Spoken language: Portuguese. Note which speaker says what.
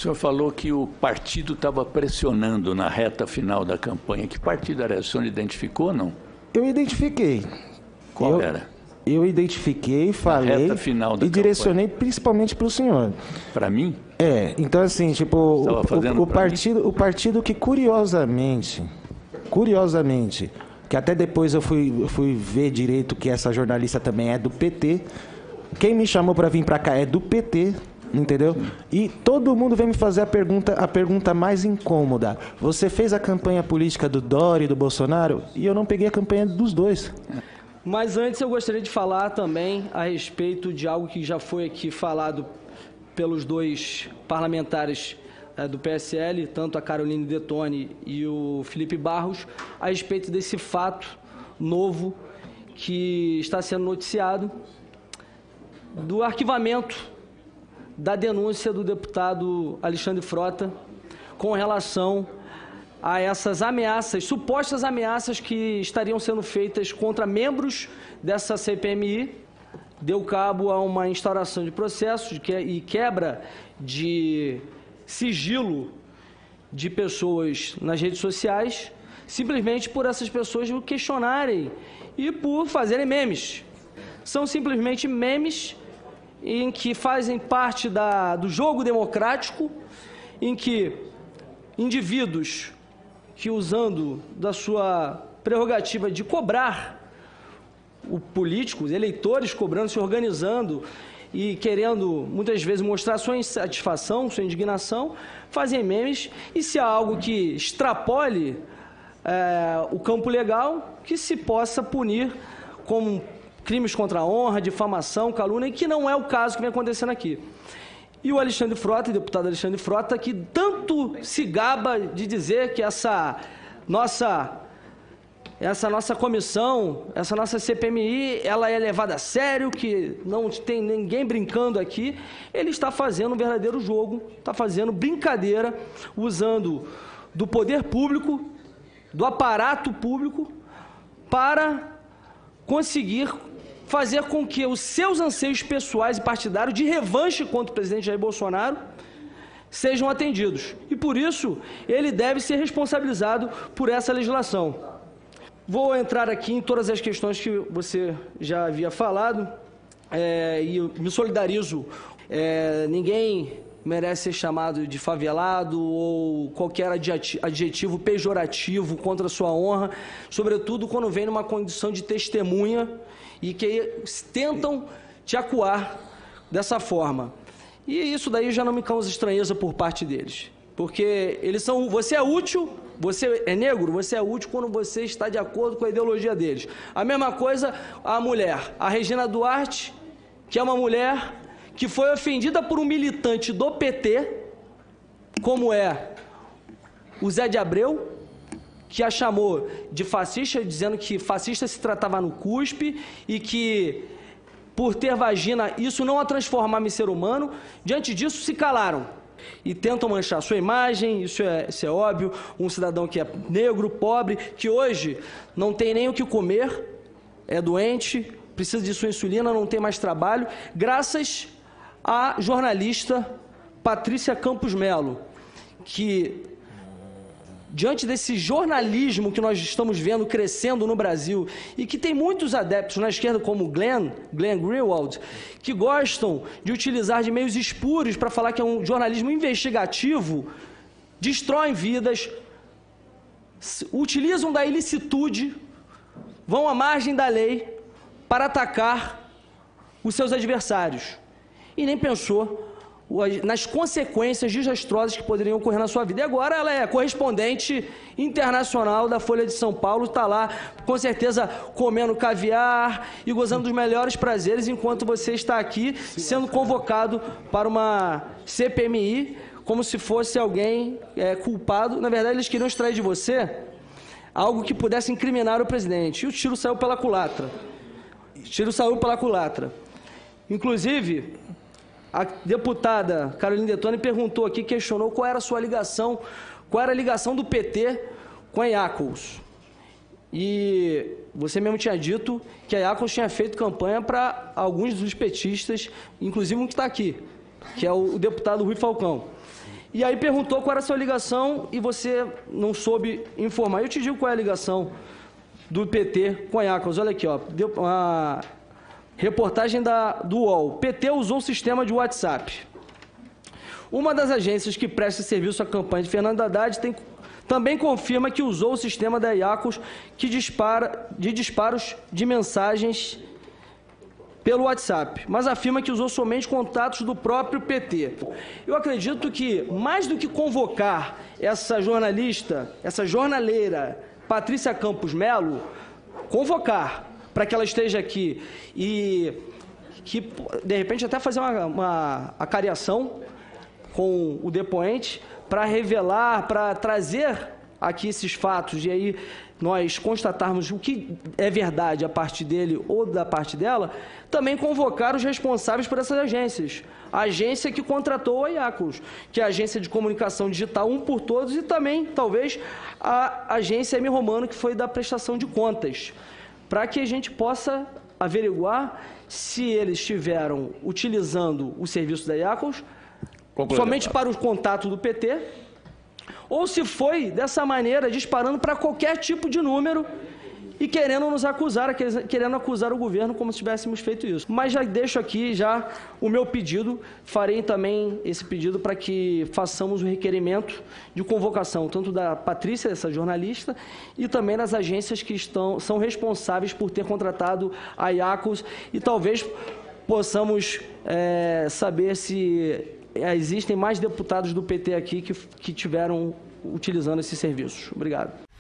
Speaker 1: senhor falou que o partido estava pressionando na reta final da campanha. Que partido era esse? O senhor identificou, não?
Speaker 2: Eu identifiquei.
Speaker 1: Qual era?
Speaker 2: Eu identifiquei, falei
Speaker 1: reta final da
Speaker 2: e direcionei
Speaker 1: campanha.
Speaker 2: Principalmente para o senhor.
Speaker 1: Para mim?
Speaker 2: Então assim, tipo, o partido que curiosamente, que até depois eu fui ver direito que essa jornalista também é do PT, quem me chamou para vir para cá é do PT, entendeu? E todo mundo vem me fazer a pergunta mais incômoda. Você fez a campanha política do Dória e do Bolsonaro? E eu não peguei a campanha dos dois.
Speaker 3: Mas antes eu gostaria de falar também a respeito de algo que já foi aqui falado pelos dois parlamentares do PSL, tanto a Caroline Detoni e o Felipe Barros, a respeito desse fato novo que está sendo noticiado, do arquivamento da denúncia do deputado Alexandre Frota com relação a essas ameaças, supostas ameaças que estariam sendo feitas contra membros dessa CPMI, deu cabo a uma instauração de processos e quebra de sigilo de pessoas nas redes sociais, simplesmente por essas pessoas o questionarem e por fazerem memes. São simplesmente memes em que fazem parte do jogo democrático, em que indivíduos que, usando da sua prerrogativa de cobrar o político, os eleitores cobrando, se organizando e querendo, muitas vezes, mostrar sua insatisfação, sua indignação, fazem memes, e se há algo que extrapole o campo legal, que se possa punir como crimes contra a honra, difamação, calúnia, que não é o caso que vem acontecendo aqui. E o Alexandre Frota, o deputado Alexandre Frota, que tanto se gaba de dizer que essa nossa comissão, essa nossa CPMI, ela é levada a sério, que não tem ninguém brincando aqui, ele está fazendo um verdadeiro jogo, está fazendo brincadeira, usando do poder público, do aparato público, para conseguir fazer com que os seus anseios pessoais e partidários de revanche contra o presidente Jair Bolsonaro sejam atendidos. E, por isso, ele deve ser responsabilizado por essa legislação. Vou entrar aqui em todas as questões que você já havia falado e eu me solidarizo. Ninguém merece ser chamado de favelado ou qualquer adjetivo pejorativo contra a sua honra, sobretudo quando vem numa condição de testemunha e que tentam te acuar dessa forma. E isso daí já não me causa estranheza por parte deles, porque você é útil, você é negro, você é útil quando você está de acordo com a ideologia deles. A mesma coisa a mulher, a Regina Duarte, que é uma mulher que foi ofendida por um militante do PT, como é o Zé de Abreu, que a chamou de fascista, dizendo que fascista se tratava no cuspe e que, por ter vagina, isso não a transformava em ser humano. Diante disso, se calaram e tentam manchar sua imagem, isso é óbvio, um cidadão que é negro, pobre, que hoje não tem nem o que comer, é doente, precisa de sua insulina, não tem mais trabalho, graças à jornalista Patrícia Campos Melo, que, diante desse jornalismo que nós estamos vendo crescendo no Brasil e que tem muitos adeptos na esquerda, como Glenn Greenwald, que gostam de utilizar de meios espúrios para falar que é um jornalismo investigativo, destroem vidas, utilizam da ilicitude, vão à margem da lei para atacar os seus adversários. E nem pensou nas consequências desastrosas que poderiam ocorrer na sua vida. E agora ela é correspondente internacional da Folha de São Paulo, está lá, com certeza, comendo caviar e gozando dos melhores prazeres, enquanto você está aqui sendo convocado para uma CPMI, como se fosse alguém culpado. Na verdade, eles queriam extrair de você algo que pudesse incriminar o presidente. E o tiro saiu pela culatra. Inclusive, a deputada Caroline Detoni perguntou aqui, questionou qual era a sua ligação, qual era a ligação do PT com a Iacos. E você mesmo tinha dito que a Iacos tinha feito campanha para alguns dos petistas, inclusive um que está aqui, que é o deputado Rui Falcão. E aí perguntou qual era a sua ligação e você não soube informar. Eu te digo qual é a ligação do PT com a IACOS. Olha aqui, ó, deu uma reportagem do UOL. PT usou o sistema de WhatsApp. Uma das agências que presta serviço à campanha de Fernando Haddad também confirma que usou o sistema da IACOS de disparos de mensagens pelo WhatsApp, mas afirma que usou somente contatos do próprio PT. Eu acredito que, mais do que convocar essa jornalista, essa jornaleira, Patrícia Campos Melo, convocar para que ela esteja aqui e que, de repente, até fazer uma acariação com o depoente para revelar, para trazer aqui esses fatos e aí nós constatarmos o que é verdade a parte dele ou da parte dela, também convocar os responsáveis por essas agências. A agência que contratou a IACOS, que é a Agência de Comunicação Digital Um por Todos, e também, talvez, a agência M. Romano, que foi da prestação de contas, para que a gente possa averiguar se eles estiveram utilizando o serviço da IACOS somente para o contato do PT, ou se foi dessa maneira, disparando para qualquer tipo de número e querendo nos acusar, querendo acusar o governo como se tivéssemos feito isso. Mas já deixo aqui já o meu pedido, farei também esse pedido para que façamos o requerimento de convocação, tanto da Patrícia, essa jornalista, e também das agências que são responsáveis por ter contratado a IACOS, e talvez possamos saber se existem mais deputados do PT aqui que tiveram utilizando esses serviços. Obrigado.